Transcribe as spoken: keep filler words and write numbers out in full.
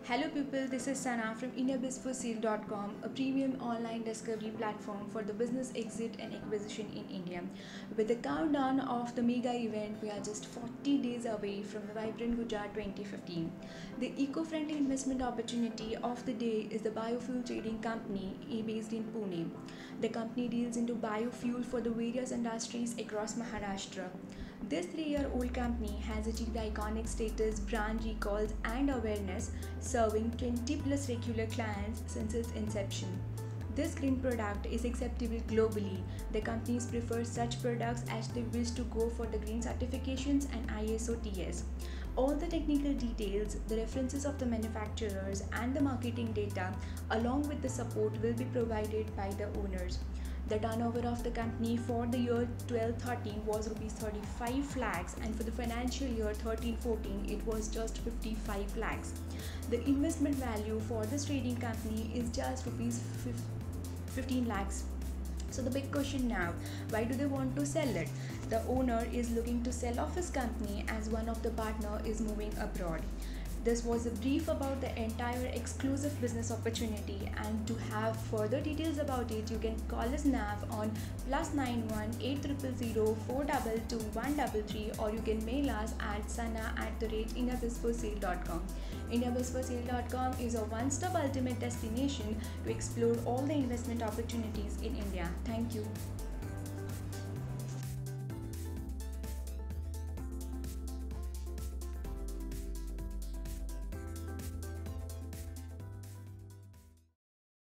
Hello people, this is Sana from India Biz for Sale dot com, a premium online discovery platform for the business exit and acquisition in India. With the countdown of the mega event, we are just forty days away from the vibrant Gujarat twenty fifteen. The eco-friendly investment opportunity of the day is the biofuel trading company based in Pune. The company deals into biofuel for the various industries across Maharashtra. This three-year-old company has achieved iconic status, brand recalls, and awareness, serving twenty plus regular clients since its inception. This green product is acceptable globally. The companies prefer such products as they wish to go for the green certifications and I S O T S. All the technical details, the references of the manufacturers, and the marketing data, along with the support, will be provided by the owners. The turnover of the company for the year twelve thirteen was rupees thirty-five lakhs, and for the financial year thirteen fourteen it was just fifty-five lakhs. The investment value for this trading company is just rupees fifteen lakhs. So the big question now, why do they want to sell it? The owner is looking to sell off his company as one of the partner is moving abroad. This was a brief about the entire exclusive business opportunity, and to have further details about it, you can call us Nav on plus nine one eight zero zero zero four two two one three three, or you can mail us at sana at the rate india biz for sale dot com. India Biz for Sale dot com is a one-stop ultimate destination to explore all the investment opportunities in India. Thank you.